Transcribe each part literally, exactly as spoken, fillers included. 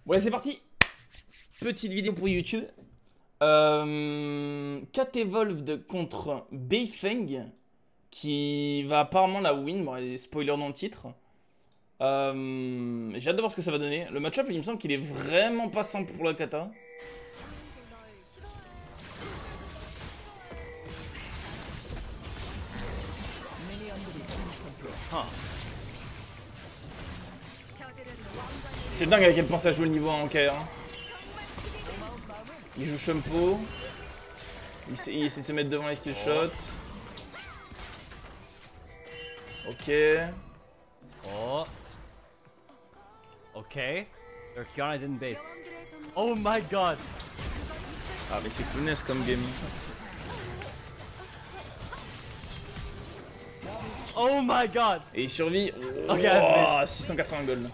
Bon, allez, c'est parti. Petite vidéo pour YouTube. Euh, Cat Evolved contre Beifeng, qui va apparemment la win. Bon, il y a des spoilers dans le titre. Euh, J'ai hâte de voir ce que ça va donner. Le match-up, il me semble qu'il est vraiment pas simple pour la kata. Ah. C'est dingue à quel point ça joue le niveau en K R. Il joue Shumpo. Il, il essaie de se mettre devant les skill shots. Ok. Oh. Okay. Their Kiana didn't base. Oh my god. Ah mais c'est punaise comme game. Oh my god. Et il survit. Oh, Okay, oh, six cent quatre-vingts gold.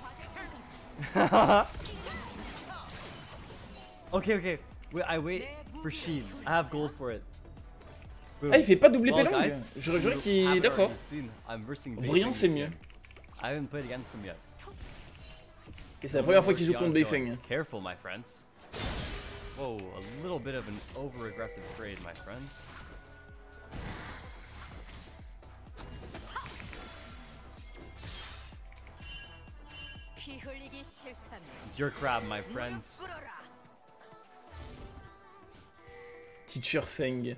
Okay, okay. Wait, I wait for Sheen. I have gold for it. Boom. Ah il fait pas doubler Well, Pelong. guys, J'aurais juré you qu'il... haven't D'accord. already seen, I'm versing Brillant Beifeng c'est this mieux. game. I haven't played against him yet. Et c'est la première fois qu'il joue contre Kiana's going. Beifeng. Careful, my friends. Whoa, a little bit of an over-aggressive trade, my friends. It's your crab, my friends. Teacher Feng.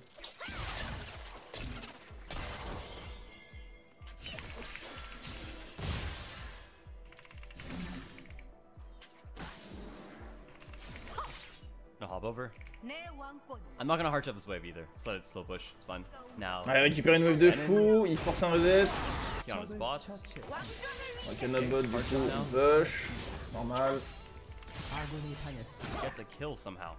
No hop over. I'm not gonna hard shove this wave either. Just let it slow push. It's fine. Now, Ouais, il récupère une wave de fou, il force un reset. Kiana's bots. Ok, notre bot du coup, bush. Normal. Gets a kill somehow.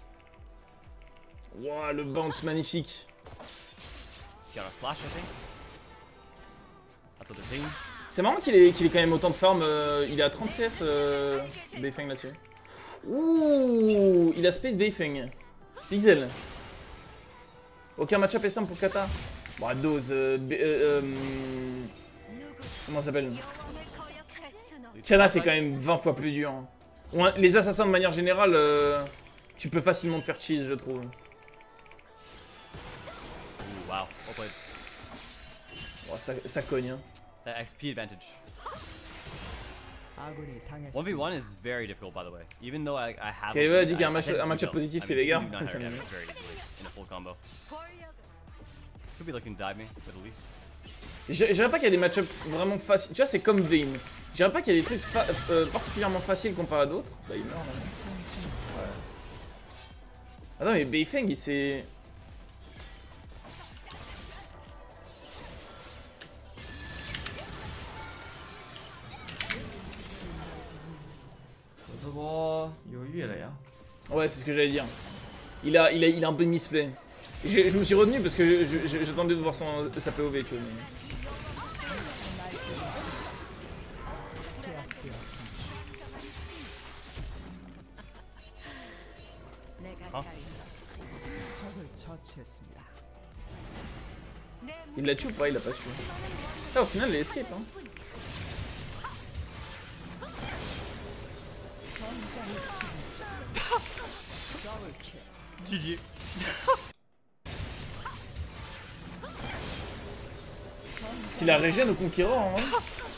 Wow, le bounce magnifique. Kiana flash, I think. That's what they're saying. C'est marrant qu'il ait, qu'il ait quand même autant de farm. Euh, il est à trente C S euh, Beifeng là-dessus. Ouh, il a space Beifeng. Pixel. Aucun match-up est simple pour Kata. Bon, dose. Euh, B, euh, euh, comment ça s'appelle? Kiana, c'est quand même vingt fois plus dur. Ou un- les assassins de manière générale, euh, tu peux facilement te faire cheese, je trouve. Ooh, wow. Well played. Bon, ça, ça cogne. Hein. That X P advantage. one v one is very difficult, by the way. Even though I, I have. Kaiwa a dit I- qu'un I match, hit un two match-up kills. positif, I c'est mean, les gars. two do nine Ça hundred me- damage very easily in a full combo. Could be looking to dive me with Elise. Je je dirais pas qu'il y a des match-up vraiment faciles. Tu vois, c'est comme Vayne. Je dirais pas qu'il y a des trucs fa euh, particulièrement faciles comparé à d'autres. Bah, il meurt. Là. Ouais. Attends, mais Beifeng, il s'est. Ouais, c'est ce que j'allais dire. Il a, il a, il a un peu misplay. Et Je, je me suis retenu parce que je- je- j'attendais de voir son, sa P O V. Tu vois, mais... Il l'a tué ou pas? Il l'a pas tué. Ah, au final, il a escape. Hein. G G. Parce qu'il a régène au conquérant. Hein.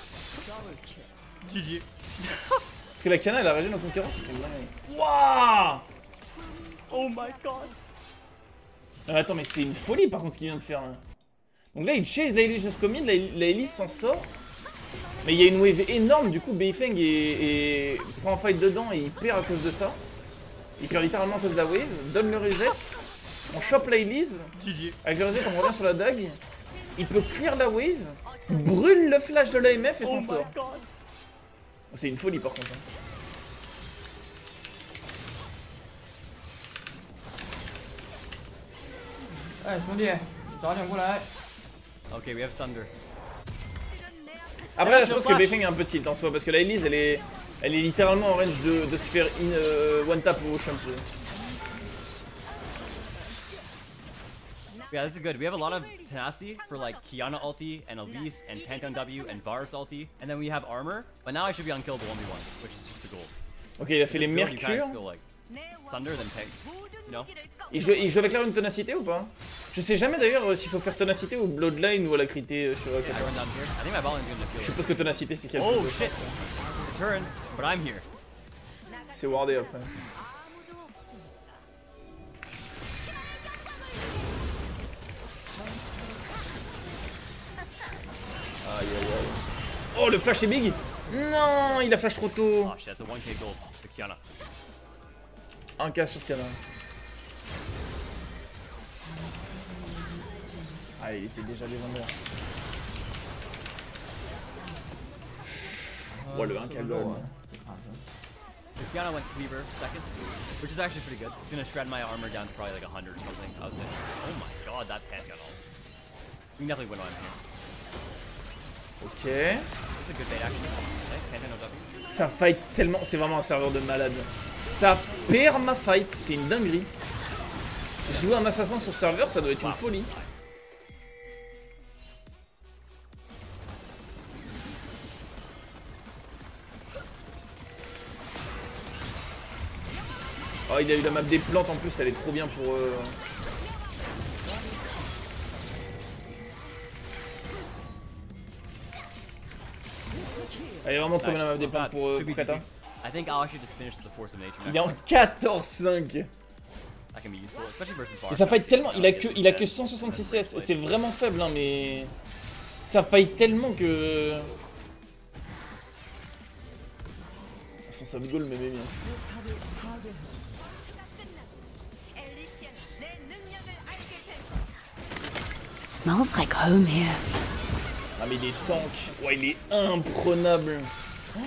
G G. Parce que la Kiana, elle a régène au conquérant, c'était une dinguerie. Wouah! Oh my god. Non, attends, mais c'est une folie par contre ce qu'il vient de faire là. Donc là, il chase la Elise jusqu'au mid, la, la Elise s'en sort. Mais il y a une wave énorme, du coup, Beifeng est, est... prend un fight dedans et il perd à cause de ça. Il perd littéralement à cause de la wave, donne le reset. On chope la Elise. G G. Avec le reset, on revient sur la dague. Il peut clear la wave, brûle le flash de l'A M F et Oh s'en my sort. god. C'est une folie par contre. Hein. Okay, we have Sunder. Après, je pense que Beifeng est un peu tilt en soi parce que la Elise, elle est, elle est littéralement en range de, de se faire in, euh, one tap au shampoo. Yeah, this is good. We have a lot of tenacity for like Kiana ulti and Elise and Pantheon W and Varus ulti. And then we have armor. But now I should be unkillable one v one, which is just the goal. Ok, il a fait les This build, you kinda mercures. just go like Sunder, then Peg. No? Il joue, il joue avec la rune ténacité ou pas? Je sais jamais d'ailleurs euh, s'il faut faire ténacité ou bloodline ou alacrité euh, sur euh, I Kata. run down here. I think my ball is gonna Je feel it. suppose que ténacité c'est quelque Oh chose. shit! Turn, but I'm here. C'est wardé après. Aïe aïe aïe. Oh le flash est big. Non, il a flash trop tôt. Oh shit, that's a one K gold to Kiana. un K sur Kana. Ah, il était déjà légendaire. Oh le un K gold. Kiana went Cleaver second, which is actually pretty good. It's gonna shred my armor down to probably like one hundred or something, I would say. Oh my god, that Pantheon ult. We can definitely win on here. Ok. It's a good bait actually. Okay, Pantheon ult up. Ça fight tellement, c'est vraiment un serveur de malade. Ça perd ma fight, c'est une dinguerie. Jouer un assassin sur serveur, ça doit être une folie. Oh, il a eu la map des plantes en plus, elle est trop bien pour... Euh... Elle est vraiment trop bien la map des plantes pour, euh, pour Kata. I think I'll actually just finish the Force of Nature. Il est en quatorze cinq. That can be useful, especially versus Bar. Et ça fight tellement, il a que, il a que cent soixante-six C S, c'est vraiment faible hein, mais... Ça fight tellement que... Son sub goal me met bien. Smells like home here. Ah mais il est tank, ouais il est imprenable. Oh,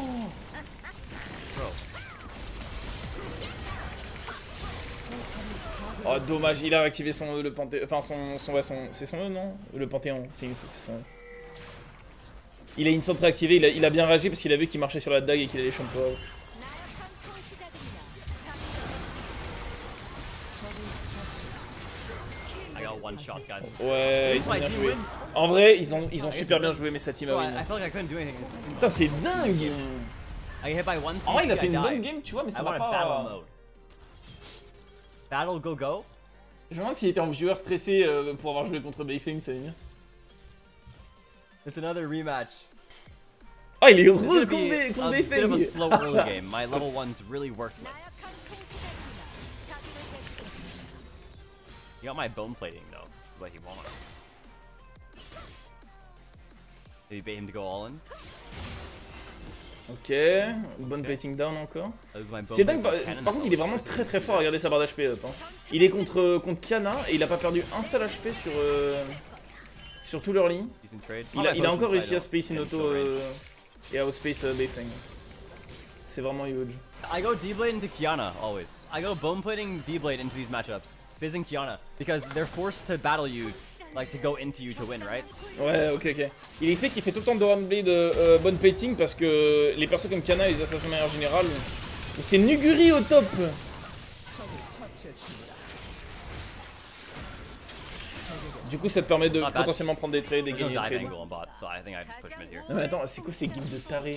oh dommage, il a activé son E, le panthéon, enfin son, son, ouais, son, c'est son E non? Le panthéon, c'est son E. Il a une centre réactivée, il a, il a bien réagi parce qu'il a vu qu'il marchait sur la dague et qu'il allait champ out. One shot, guys. Ouais, ils ont bien joué. En vrai, ils ont, ils ont super bien joué, mais sa team a win. Putain, c'est dingue! En vrai, il a fait une bonne game, tu vois, mais ça va pas. Battle go go? Je me demande s'il était en viewer stressé euh, pour avoir joué contre Bayfeng, ça veut dire. It's another rematch. Oh, il est heureux contre, contre Bayfeng! Bit of a slow early game. My level one's really worthless. He got my bone plating though. This is what he wants. Did he bait him to go all in? Ok, bonne plating down encore. C'est dingue, par, par contre il est vraiment très très fort, regardez sa barre d'H P up. Hein. Il est contre, contre Kiana et il a pas perdu un seul H P sur, euh, sur tout leur lit. Il a, il a encore réussi à space une auto euh, et à outspace euh, Bayfeng. C'est vraiment huge. I go D-Blade into Kiana always. I go bone plating D-Blade into these matchups. Fizz and Kiana, because they're forced to battle you, like to go into you to win, right? Ouais, ok, ok. Il explique qu'il fait tout le temps de Doranblade de euh, bonne plating parce que les persos comme Kiana et les assassins de manière générale. C'est Nuguri au top! Du coup, ça te permet de Not potentiellement prendre des trades et There's no gagner des dive trades. angle on bot, so I think I just push mid here. Non mais attends, c'est quoi ces guildes de tarés?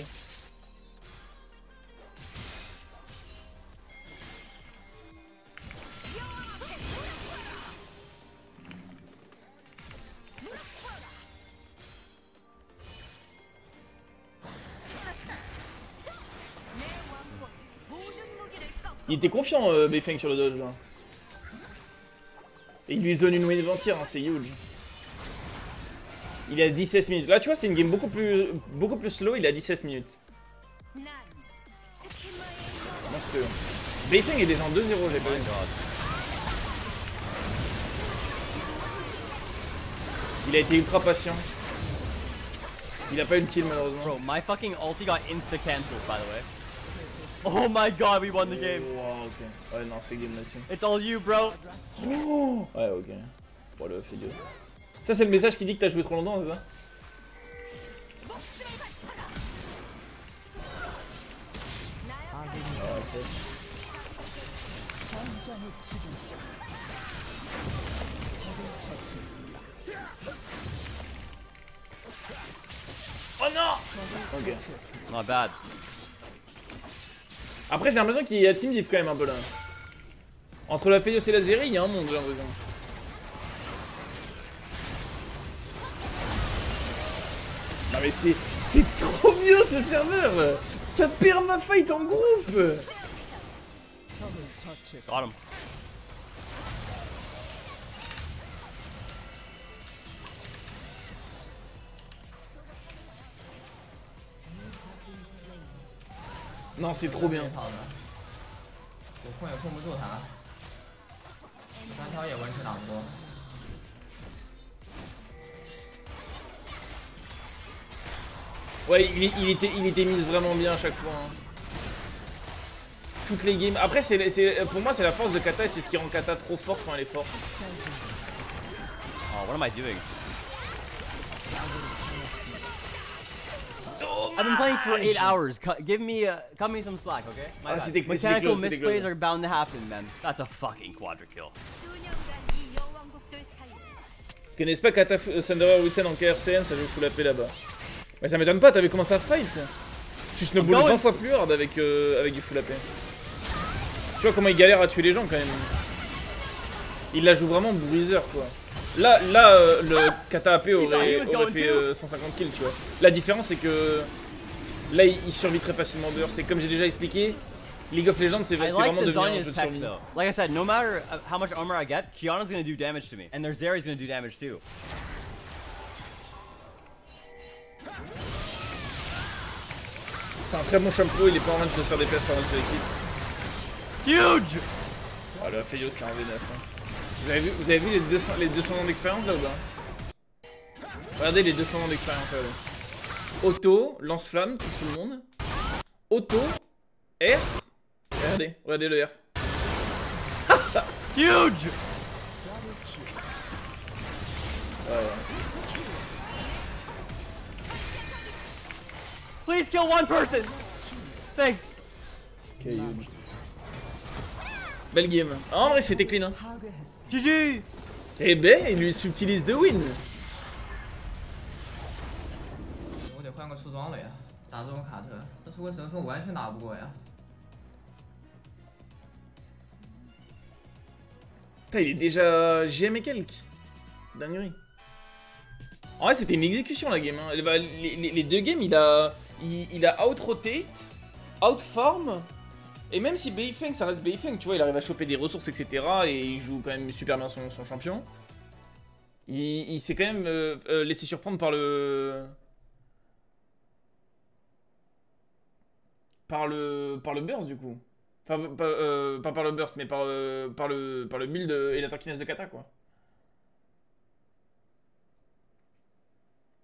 Il était confiant, euh, Bayfeng, sur le dodge. Là. Et il lui zone une wave entière, hein, c'est huge. Il est à dix-sept minutes. Là, tu vois, c'est une game beaucoup plus, beaucoup plus slow, il est à dix-sept minutes. Monstrueux. Bayfeng est déjà en deux zéro, j'ai pas vu. Il a été ultra patient. Il a pas eu de kill, malheureusement. Bro, my fucking ulti got insta-cancelled, by the way. Oh my god, we won the game. Wow, ok. Ouais, non, c'est game là-dessus. It's all you, bro. Oh ouais, ok. Bon, le Phidios. Ça, c'est le message qui dit que t'as joué trop longtemps, c'est ça? Oh non! Ok. Not bad. Après, j'ai l'impression qu'il y a Team Diff quand même un peu là. Entre la Feios et la Zeri, il y a un monde, j'ai l'impression. Non mais c'est... C'est trop bien ce serveur. Ça perd ma fight en groupe. Got him. Non, c'est trop bien. 好的，我控也控不住他，单挑也完全打不过。 Ouais, il, il, était, il était mis vraiment bien à chaque fois. Hein. Toutes les games. Après, c'est, pour moi, c'est la force de Kata et c'est ce qui rend Kata trop forte quand elle est forte. Oh, what am I doing? Dommage. I've been playing for eight hours. Cu give me, uh, cut me some slack, okay? My Ah, bad. c'était- c'était Mechanical close, c'était misplays close. are bound to happen, man. That's a fucking quadra kill. Connaissez pas Kata Thunderer Witsen en K R C N, ça joue full A P là-bas. Mais ça m'étonne pas, t'avais commencé à fight. Tu snowballs vingt fois plus hard avec, euh, avec du full A P. Tu vois comment il galère à tuer les gens quand même. Il la joue vraiment bruiser quoi. Là, là euh, le Kata A P aurait, aurait fait euh, cent cinquante kills, tu vois. La différence c'est que là il, il survit très facilement dehors. C'était comme j'ai déjà expliqué. League of Legends c'est I like vraiment the devenu un Zhonya's jeu de tech survie. though. Like I said, no matter uh, how much armor I get, Kiana's gonna do damage to me, and their Zeri's gonna do damage too. C'est un très bon shampoo, il est pas en train de se faire des fesses par notre équipe. Huge! Oh le Feios c'est un V neuf. Hein. Vous avez vu, vous avez vu les, deux cents, les deux cents ans d'expérience là ou pas? Regardez les deux cents ans d'expérience là. Auto, lance-flamme, touche tout le monde. Auto, R. Regardez, regardez le R. Huge! Ouais, ouais. Please kill one person! Thanks! Okay, huge. Belle game. Ah, en vrai c'était clean hein. G G! Eh ben, il lui subtilise de win. 我得换个出装了呀，打这种卡特，这出个神风完全打不过呀。 Putain, il est déjà G M et quelques. Dinguerie. En vrai, c'était une exécution la game. Hein. Les, les, les deux games, il a, il, il a out-rotate, out-farm. Et même si Beifeng, ça reste Beifeng, tu vois, il arrive à choper des ressources, et cetera. Et il joue quand même super bien son, son champion. Il, il s'est quand même euh, euh, laissé surprendre par le... Par le, par le burst du coup. Enfin, pas, euh, pas par le burst, mais par, euh, par, le, par le build et la tankiness de Kata, quoi.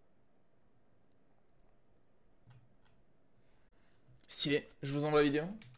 Stylé. Je vous envoie la vidéo.